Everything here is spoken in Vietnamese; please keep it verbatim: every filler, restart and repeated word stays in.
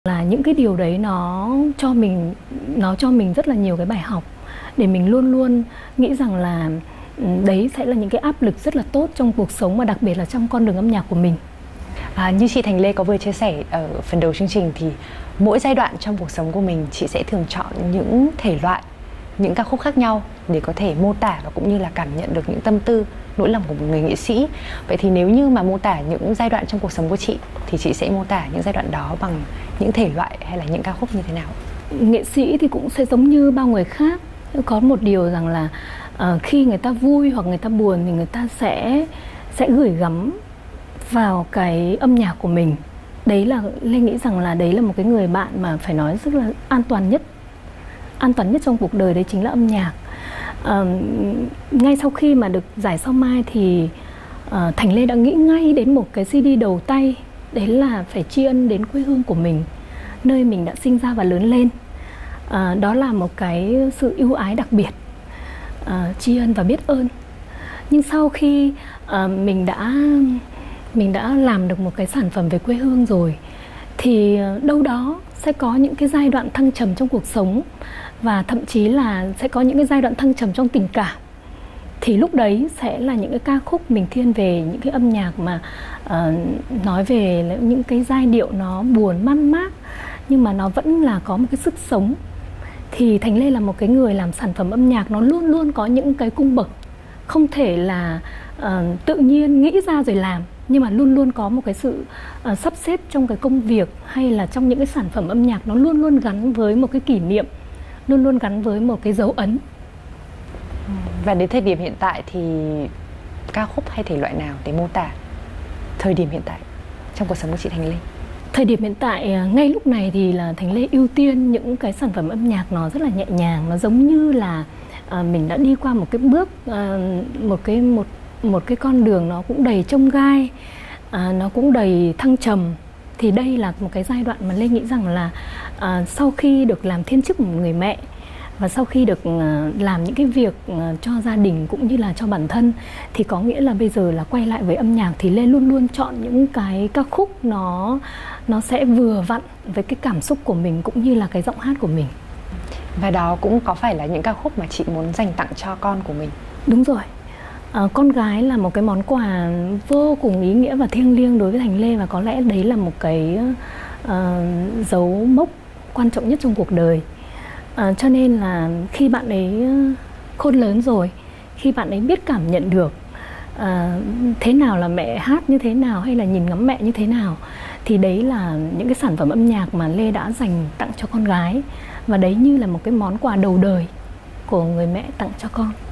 Là những cái điều đấy nó cho mình nó cho mình rất là nhiều cái bài học để mình luôn luôn nghĩ rằng là đấy sẽ là những cái áp lực rất là tốt trong cuộc sống, và đặc biệt là trong con đường âm nhạc của mình. À, như chị Thành Lê có vừa chia sẻ ở phần đầu chương trình thì mỗi giai đoạn trong cuộc sống của mình chị sẽ thường chọn những thể loại, những ca khúc khác nhau để có thể mô tả và cũng như là cảm nhận được những tâm tư, nỗi lòng của một người nghệ sĩ. Vậy thì nếu như mà mô tả những giai đoạn trong cuộc sống của chị thì chị sẽ mô tả những giai đoạn đó bằng những thể loại hay là những ca khúc như thế nào? Nghệ sĩ thì cũng sẽ giống như bao người khác, có một điều rằng là uh, khi người ta vui hoặc người ta buồn thì người ta sẽ sẽ gửi gắm vào cái âm nhạc của mình. Đấy là Lê nghĩ rằng là đấy là một cái người bạn mà phải nói rất là an toàn nhất an toàn nhất trong cuộc đời, đấy chính là âm nhạc. Uh, ngay sau khi mà được giải Sao Mai thì uh, Thành Lê đã nghĩ ngay đến một cái xê đê đầu tay, đấy là phải tri ân đến quê hương của mình, nơi mình đã sinh ra và lớn lên. À, đó là một cái sự ưu ái đặc biệt, à, tri ân và biết ơn. Nhưng sau khi à, mình đã mình đã làm được một cái sản phẩm về quê hương rồi thì đâu đó sẽ có những cái giai đoạn thăng trầm trong cuộc sống, và thậm chí là sẽ có những cái giai đoạn thăng trầm trong tình cảm. Thì lúc đấy sẽ là những cái ca khúc mình thiên về những cái âm nhạc mà uh, nói về những cái giai điệu nó buồn man mác, nhưng mà nó vẫn là có một cái sức sống. Thì Thành Lê là một cái người làm sản phẩm âm nhạc nó luôn luôn có những cái cung bậc, không thể là uh, tự nhiên nghĩ ra rồi làm, nhưng mà luôn luôn có một cái sự uh, sắp xếp trong cái công việc, hay là trong những cái sản phẩm âm nhạc nó luôn luôn gắn với một cái kỷ niệm, luôn luôn gắn với một cái dấu ấn. Và đến thời điểm hiện tại thì ca khúc hay thể loại nào để mô tả thời điểm hiện tại trong cuộc sống của chị Thành Lê? Thời điểm hiện tại, ngay lúc này thì là Thành Lê ưu tiên những cái sản phẩm âm nhạc nó rất là nhẹ nhàng, nó giống như là uh, mình đã đi qua một cái bước, uh, một cái một một cái con đường nó cũng đầy chông gai, uh, nó cũng đầy thăng trầm. Thì đây là một cái giai đoạn mà Lê nghĩ rằng là uh, sau khi được làm thiên chức một người mẹ, và sau khi được làm những cái việc cho gia đình cũng như là cho bản thân, thì có nghĩa là bây giờ là quay lại với âm nhạc thì Lê luôn luôn chọn những cái ca khúc nó nó sẽ vừa vặn với cái cảm xúc của mình cũng như là cái giọng hát của mình. Và đó cũng có phải là những ca khúc mà chị muốn dành tặng cho con của mình? Đúng rồi. À, con gái là một cái món quà vô cùng ý nghĩa và thiêng liêng đối với Thành Lê, và có lẽ đấy là một cái uh, dấu mốc quan trọng nhất trong cuộc đời. À, cho nên là khi bạn ấy khôn lớn rồi, khi bạn ấy biết cảm nhận được à, thế nào là mẹ hát như thế nào, hay là nhìn ngắm mẹ như thế nào, thì đấy là những cái sản phẩm âm nhạc mà Lê đã dành tặng cho con gái. Và đấy như là một cái món quà đầu đời của người mẹ tặng cho con.